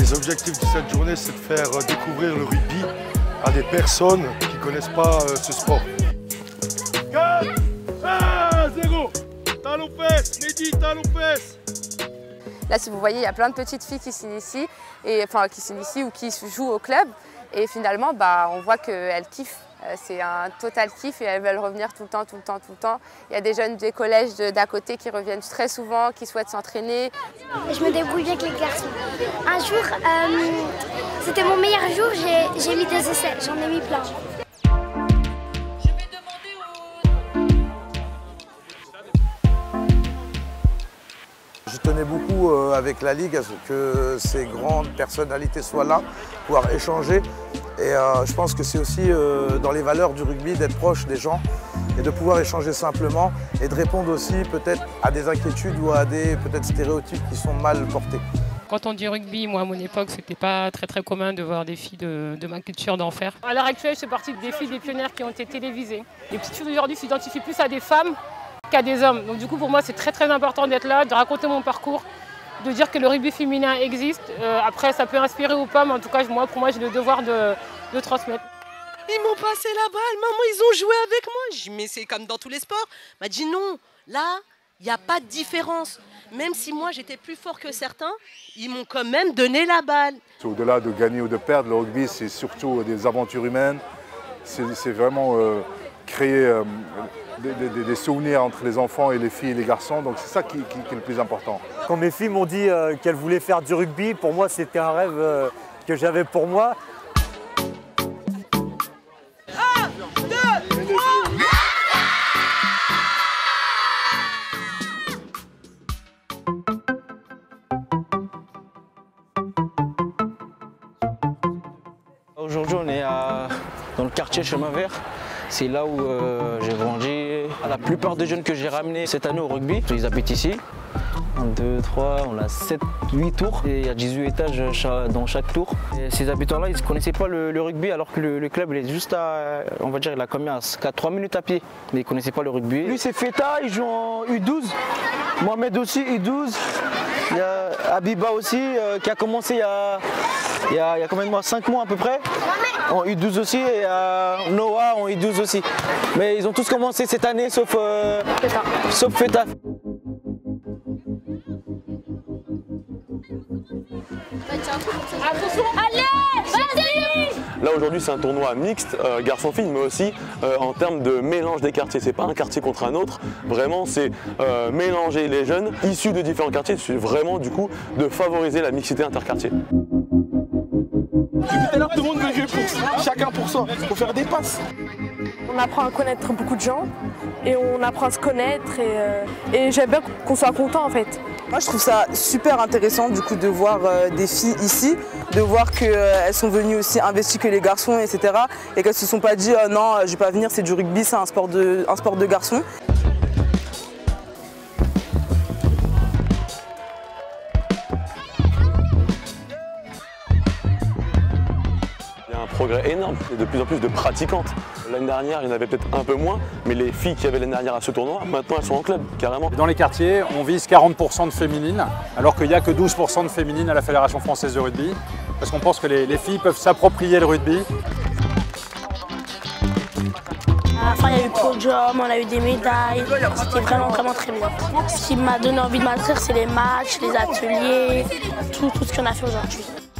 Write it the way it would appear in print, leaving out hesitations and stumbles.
Les objectifs de cette journée, c'est de faire découvrir le rugby à des personnes qui ne connaissent pas ce sport. 4, 0, talon fesse, Mehdi, talon fesse. Là, si vous voyez, il y a plein de petites filles qui s'initient, ou qui jouent au club. Et finalement, on voit qu'elles kiffent. C'est un total kiff et elles veulent revenir tout le temps, tout le temps, tout le temps. Il y a des jeunes des collèges d'à côté qui reviennent très souvent, qui souhaitent s'entraîner. Je me débrouille bien avec les garçons. Un jour, c'était mon meilleur jour, j'ai mis des essais, j'en ai mis plein. Je tenais beaucoup avec la Ligue à ce que ces grandes personnalités soient là, pouvoir échanger. Et je pense que c'est aussi dans les valeurs du rugby d'être proche des gens et de pouvoir échanger simplement et de répondre aussi peut-être à des inquiétudes ou à des peut-être stéréotypes qui sont mal portés. Quand on dit rugby, moi à mon époque, c'était pas très commun de voir des filles de ma culture d'en faire. À l'heure actuelle, je fais partie des filles des pionnières qui ont été télévisées. Les petites filles d'aujourd'hui s'identifient plus à des femmes qu'à des hommes. Donc du coup, pour moi, c'est très important d'être là, de raconter mon parcours, de dire que le rugby féminin existe. Après, ça peut inspirer ou pas, mais en tout cas, pour moi, j'ai le devoir de transmettre. Ils m'ont passé la balle, maman, ils ont joué avec moi. J'ai dit, mais c'est comme dans tous les sports. Elle m'a dit non, là, il n'y a pas de différence. Même si moi, j'étais plus fort que certains, ils m'ont quand même donné la balle. Au-delà de gagner ou de perdre, le rugby, c'est surtout des aventures humaines. C'est vraiment créer des souvenirs entre les enfants et les filles et les garçons. Donc c'est ça qui est le plus important. Quand mes filles m'ont dit qu'elles voulaient faire du rugby, pour moi, c'était un rêve que j'avais pour moi. Aujourd'hui, on est dans le quartier Chemin Vert. C'est là où j'ai grandi. La plupart des jeunes que j'ai ramenés cette année au rugby, ils habitent ici. 1, 2, 3, on a 7, 8 tours. Et il y a 18 étages dans chaque tour. Et ces habitants-là, ils ne connaissaient pas le rugby alors que le club il est juste à, on va dire, il a combien, à 3 minutes à pied. Mais ils ne connaissaient pas le rugby. Lui, c'est Feta, il joue en U12. Mohamed aussi, U12. Il y a Habiba aussi qui a commencé il y a combien de mois, 5 mois à peu près, en U12 aussi, et Noah en U12 aussi. Mais ils ont tous commencé cette année sauf Feta. Allez, vas-y! Là aujourd'hui c'est un tournoi mixte, garçon-fille, mais aussi en termes de mélange des quartiers. C'est pas un quartier contre un autre, vraiment c'est mélanger les jeunes issus de différents quartiers, c'est vraiment du coup de favoriser la mixité interquartier. Depuis tout à l'heure, tout le monde veut jouer pour chacun pour soi, pour faire des passes. On apprend à connaître beaucoup de gens et on apprend à se connaître et j'aime bien qu'on soit content en fait. Moi je trouve ça super intéressant du coup de voir des filles ici, de voir qu'elles sont venues aussi investies que les garçons, etc. Et qu'elles se sont pas dit non je vais pas venir, c'est du rugby, c'est un sport de garçons. Progrès énorme, et de plus en plus de pratiquantes. L'année dernière, il y en avait peut-être un peu moins, mais les filles qui avaient l'année dernière à ce tournoi, maintenant elles sont en club, carrément. Dans les quartiers, on vise 40% de féminines, alors qu'il n'y a que 12% de féminines à la Fédération française de rugby, parce qu'on pense que les filles peuvent s'approprier le rugby. Enfin, il y a eu le podium, on a eu des médailles, c'était vraiment très bien. Ce qui m'a donné envie de m'inscrire, c'est les matchs, les ateliers, tout ce qu'on a fait aujourd'hui.